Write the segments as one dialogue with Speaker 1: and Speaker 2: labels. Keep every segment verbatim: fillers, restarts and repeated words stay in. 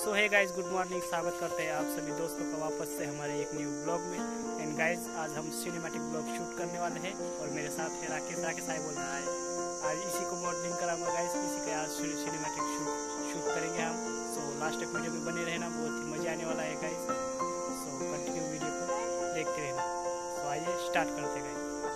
Speaker 1: सो है guys, good morning. स्वागत करते हैं आप सभी दोस्तों का वापस से हमारे एक न्यू ब्लॉग में। एंड गाइज, आज हम सिनेमैटिक ब्लॉग शूट करने वाले हैं और मेरे साथ है राकेश। राकेश आई बोल रहा है आज इसी को मॉडलिंग कराऊंगा गाइज, इसी का आज सिनेमैटिक शूट शूट करेंगे हम। सो लास्ट तक वीडियो में बने रहना, बहुत ही मजा आने वाला है गाइज। सो कंटिन्यू वीडियो को देखते रहना। तो आइए स्टार्ट करते हैं गाइज।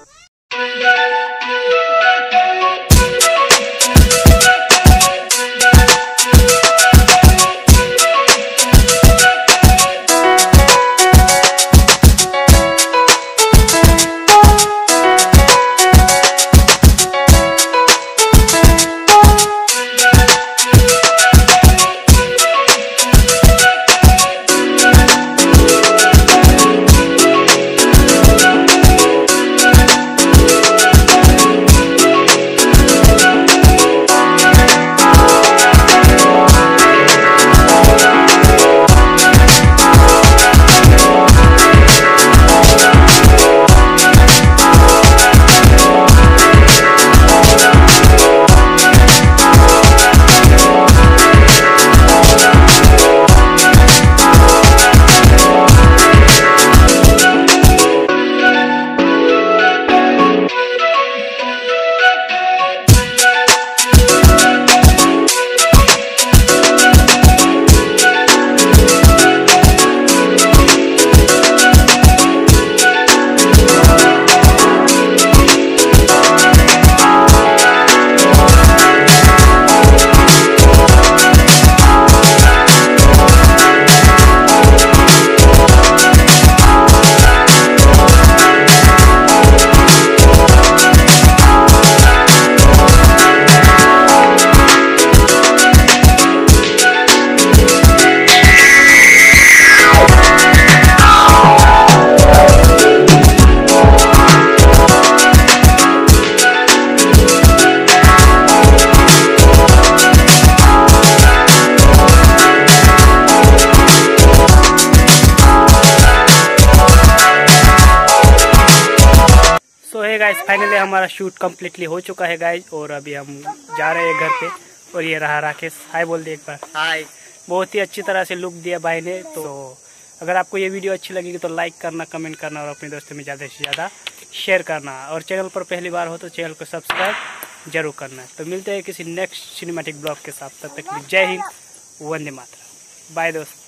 Speaker 1: गाइज, फाइनली हमारा शूट कम्प्लीटली हो चुका है गाइज, और अभी हम जा रहे हैं घर पे। और ये रहा राकेश। हाय बोल दे एक बार। हाय। बहुत ही अच्छी तरह से लुक दिया भाई ने। तो अगर आपको ये वीडियो अच्छी लगेगी तो लाइक करना, कमेंट करना और अपने दोस्तों में ज़्यादा से ज़्यादा शेयर करना। और चैनल पर पहली बार हो तो चैनल को सब्सक्राइब जरूर करना। तो मिलते हैं किसी नेक्स्ट सिनेमैटिक ब्लॉग के साथ। तब तक जय हिंद, वंदे मातरम। बाय दोस्त।